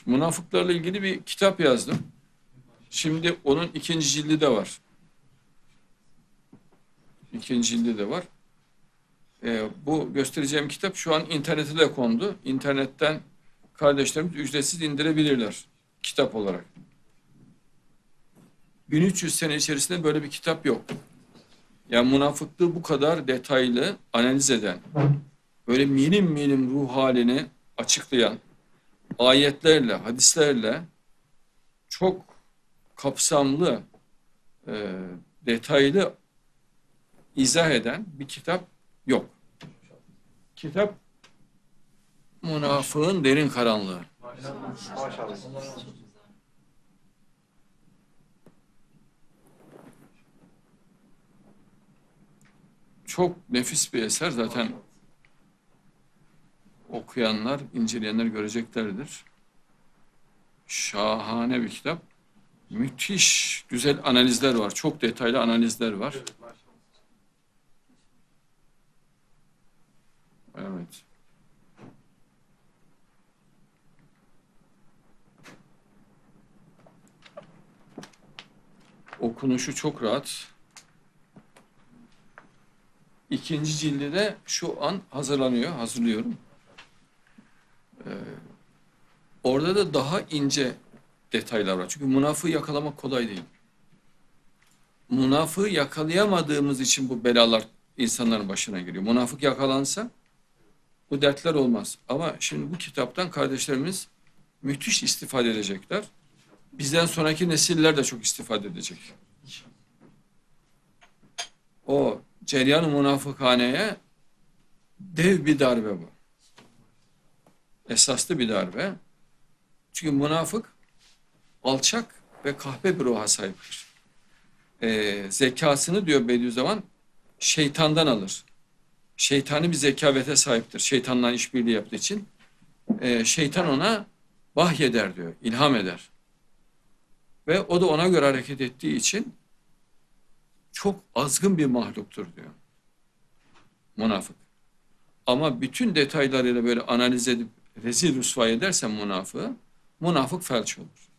Münafıklarla ilgili bir kitap yazdım. Şimdi onun ikinci cildi de var. İkinci cildi de var. Bu göstereceğim kitap şu an internete de kondu. İnternetten kardeşlerimiz ücretsiz indirebilirler kitap olarak. 1300 sene içerisinde böyle bir kitap yok. Yani münafıklığı bu kadar detaylı analiz eden, böyle milim milim ruh halini açıklayan, ayetlerle, hadislerle çok kapsamlı, detaylı izah eden bir kitap yok. Kitap Münafığın Derin Karanlığı. Maşallah. Çok nefis bir eser. Zaten okuyanlar, inceleyenler göreceklerdir. Şahane bir kitap. Müthiş güzel analizler var. Çok detaylı analizler var. Evet. Okunuşu çok rahat. İkinci cildi de şu an hazırlıyorum. Orada da daha ince detaylar var. Çünkü münafığı yakalamak kolay değil. Münafığı yakalayamadığımız için bu belalar insanların başına geliyor. Münafık yakalansa bu dertler olmaz. Ama şimdi bu kitaptan kardeşlerimiz müthiş istifade edecekler. Bizden sonraki nesiller de çok istifade edecek. O ceryan-ı münafıkhaneye dev bir darbe bu. Esaslı bir darbe. Çünkü münafık alçak ve kahpe bir ruha sahiptir. Zekasını diyor Bediüzzaman şeytandan alır. Şeytani bir zekavete sahiptir. Şeytanla işbirliği yaptığı için. Şeytan ona vahyeder diyor, ilham eder. Ve o da ona göre hareket ettiği için çok azgın bir mahluktur diyor. Münafık. Ama bütün detaylarıyla böyle analiz edip rezil rüsva edersen münafık felç olur.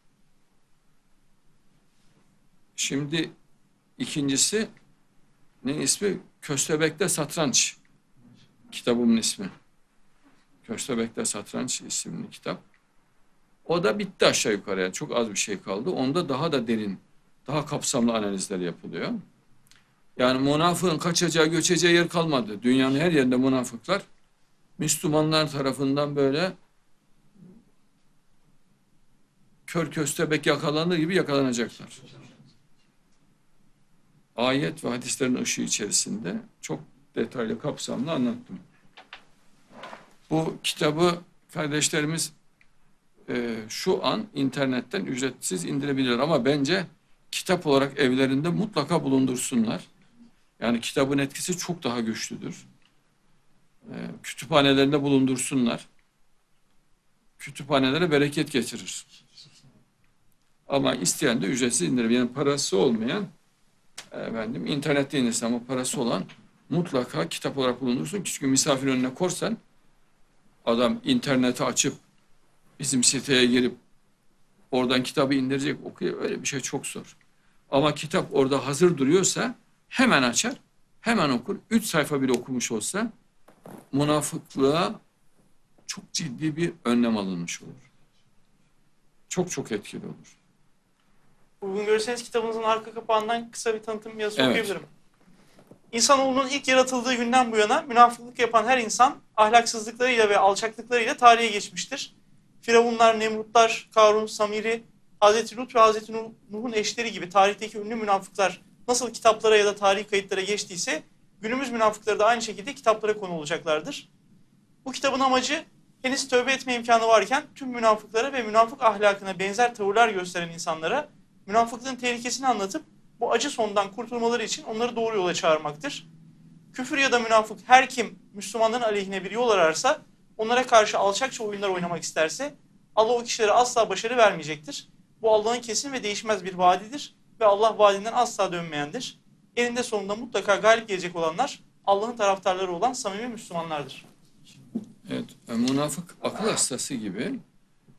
Şimdi ikincisi ne ismi? Köstebek'te Satranç. Kitabımın ismi. Köstebek'te Satranç isimli kitap. O da bitti aşağı yukarı. Yani çok az bir şey kaldı. Onda daha da derin, daha kapsamlı analizler yapılıyor. Yani münafığın kaçacağı, göçeceği yer kalmadı. Dünyanın her yerinde münafıklar Müslümanlar tarafından böyle kör köstebek yakalandığı gibi yakalanacaklar. Ayet ve hadislerin ışığı içerisinde çok detaylı, kapsamlı anlattım. Bu kitabı kardeşlerimiz şu an internetten ücretsiz indirebilirler ama bence kitap olarak evlerinde mutlaka bulundursunlar. Yani kitabın etkisi çok daha güçlüdür. Kütüphanelerinde bulundursunlar. Kütüphanelere bereket getirir. Ama isteyen de ücretsiz indirir. Yani parası olmayan internette indirsin ama parası olan mutlaka kitap olarak bulundursun. Çünkü misafir önüne korsan adam interneti açıp bizim siteye girip oradan kitabı indirecek, okuyor. Öyle bir şey çok zor. Ama kitap orada hazır duruyorsa hemen açar, hemen okur. 3 sayfa bile okumuş olsa münafıklığa çok ciddi bir önlem alınmış olur. Çok çok etkili olur. Bugün görürseniz kitabınızın arka kapağından kısa bir tanıtım yazısı Evet. okuyabilirim. İnsanoğlunun ilk yaratıldığı günden bu yana münafıklık yapan her insan ahlaksızlıklarıyla ve alçaklıklarıyla tarihe geçmiştir. Firavunlar, Nemrutlar, Karun, Samiri, Hazreti Lut ve Hazreti Nuh'un eşleri gibi tarihteki ünlü münafıklar nasıl kitaplara ya da tarihi kayıtlara geçtiyse günümüz münafıkları da aynı şekilde kitaplara konu olacaklardır. Bu kitabın amacı henüz tövbe etme imkanı varken tüm münafıklara ve münafık ahlakına benzer tavırlar gösteren insanlara münafıklığın tehlikesini anlatıp bu acı sondan kurtulmaları için onları doğru yola çağırmaktır. Küfür ya da münafık her kim Müslümanların aleyhine bir yol ararsa, onlara karşı alçakça oyunlar oynamak isterse Allah o kişilere asla başarı vermeyecektir. Bu Allah'ın kesin ve değişmez bir vaadidir ve Allah vaadinden asla dönmeyendir. Eninde sonunda mutlaka galip gelecek olanlar Allah'ın taraftarları olan samimi Müslümanlardır. Evet, münafık akıl hastası gibi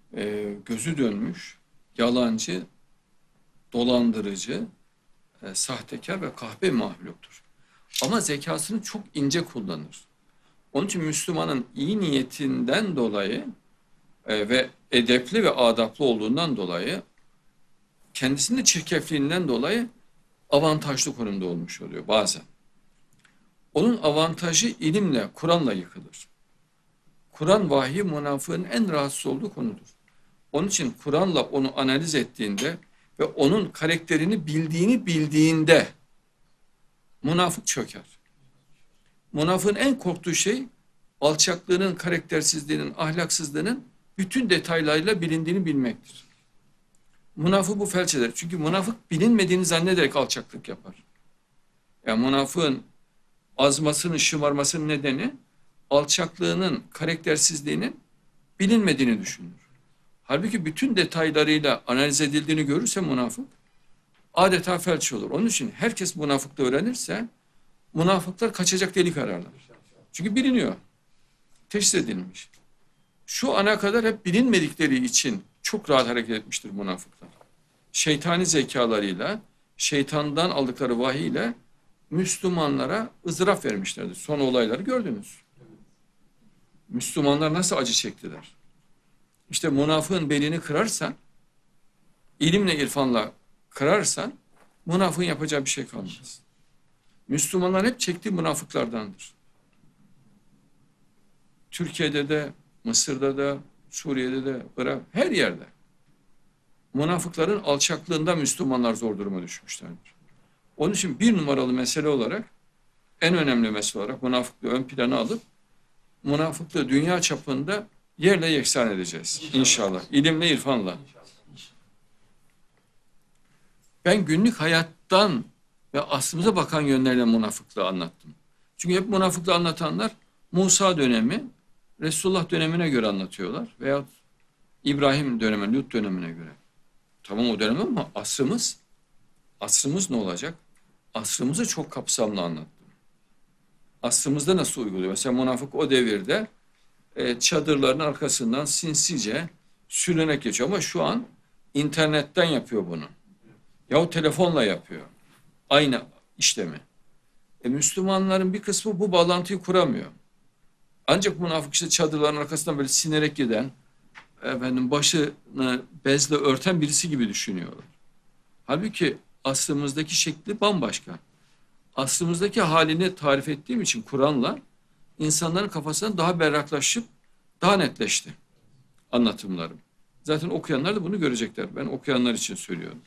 gözü dönmüş, yalancı, dolandırıcı, sahtekar ve kahpe mahluktur. Ama zekasını çok ince kullanır. Onun için Müslümanın iyi niyetinden dolayı ve edepli ve adaplı olduğundan dolayı, kendisinin çirkefliğinden dolayı avantajlı konumda olmuş oluyor bazen. Onun avantajı ilimle, Kur'an'la yıkılır. Kur'an vahyi münafığın en rahatsız olduğu konudur. Onun için Kur'an'la onu analiz ettiğinde ve onun karakterini bildiğinde münafık çöker. Münafığın en korktuğu şey alçaklığının, karaktersizliğinin, ahlaksızlığının bütün detaylarıyla bilindiğini bilmektir. Münafık bu felç eder. Çünkü münafık bilinmediğini zannederek alçaklık yapar. Yani münafığın azmasının, şımarmasının nedeni alçaklığının, karaktersizliğinin bilinmediğini düşünür. Halbuki bütün detaylarıyla analiz edildiğini görürse münafık adeta felç olur. Onun için herkes münafıklığı öğrenirse münafıklar kaçacak delik ararlar. Çünkü biliniyor. Teşhis edilmiş. Şu ana kadar hep bilinmedikleri için çok rahat hareket etmiştir münafıklar. Şeytani zekalarıyla, şeytandan aldıkları vahiyle Müslümanlara ızdırap vermişlerdir. Son olayları gördünüz. Müslümanlar nasıl acı çektiler? İşte münafığın belini kırarsan, ilimle irfanla kırarsan, münafığın yapacağı bir şey kalmaz. Müslümanlar hep çektiği münafıklardandır. Türkiye'de de, Mısır'da da, Suriye'de de, Irak, her yerde. Münafıkların alçaklığında Müslümanlar zor duruma düşmüşlerdir. Onun için bir numaralı mesele olarak, en önemli mesele olarak münafıklığı ön plana alıp, münafıklığı dünya çapında yerle yeksan edeceğiz inşallah. İlimle, irfanla. Ben günlük hayattan ve aslımıza bakan yönlerle münafıklığı anlattım. Çünkü hep münafıklığı anlatanlar Musa dönemi, Resulullah dönemine göre anlatıyorlar. Veya İbrahim dönemi, Lut dönemine göre. Tamam o dönem ama asrımız ne olacak? Asrımızı çok kapsamlı anlattım. Asrımızda nasıl uyguluyor? Mesela münafık o devirde çadırların arkasından sinsice sürünerek geçiyor. Ama şu an internetten yapıyor bunu. Yahut telefonla yapıyor. Aynı işlemi. Müslümanların bir kısmı bu bağlantıyı kuramıyor. Ancak münafık işte çadırların arkasından böyle sinerek giden, başını bezle örten birisi gibi düşünüyorlar. Halbuki aslımızdaki şekli bambaşka. Aslımızdaki halini tarif ettiğim için Kur'an'la insanların kafasından daha berraklaşıp daha netleşti anlatımlarım. Zaten okuyanlar da bunu görecekler. Ben okuyanlar için söylüyorum.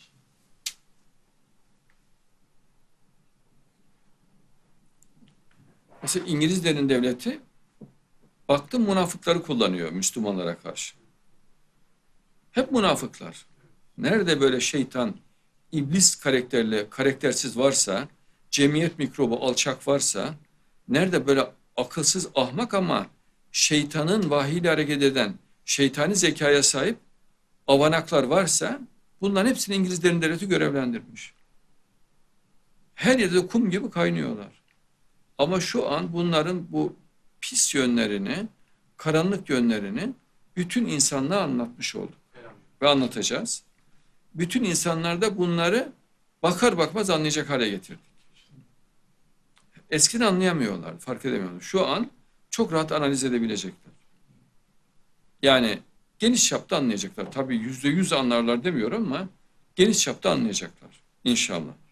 Mesela İngilizlerin devleti baktım münafıkları kullanıyor Müslümanlara karşı. Hep münafıklar. Nerede böyle şeytan, iblis karakterli, karaktersiz varsa, cemiyet mikrobu alçak varsa, nerede böyle akılsız, ahmak ama şeytanın vahiyle hareket eden, şeytani zekaya sahip avanaklar varsa, bunların hepsini İngilizlerin devleti görevlendirmiş. Her yerde kum gibi kaynıyorlar. Ama şu an bunların bu pis yönlerini, karanlık yönlerini bütün insanlığa anlatmış olduk. Ve anlatacağız. Bütün insanlar da bunları bakar bakmaz anlayacak hale getirdik. Eskiden anlayamıyorlar, fark edemiyorlar. Şu an çok rahat analiz edebilecekler. Yani geniş çapta anlayacaklar. Tabii %100 anlarlar demiyorum ama geniş çapta anlayacaklar. İnşallah.